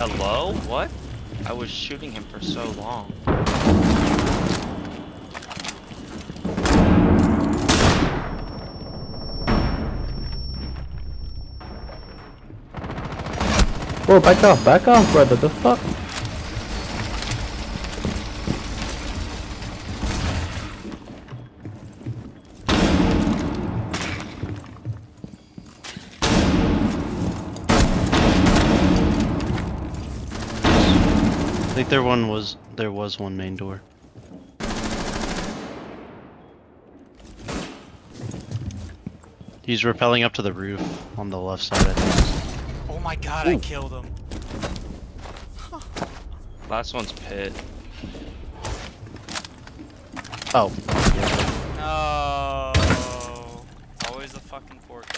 Hello? What? I was shooting him for so long. Whoa, back off, brother, the fuck? I think there was one main door. He's rappelling up to the roof on the left side, I think. Oh my god, Ooh. I killed him. Last one's pit. Oh. No. It's always the fucking fork.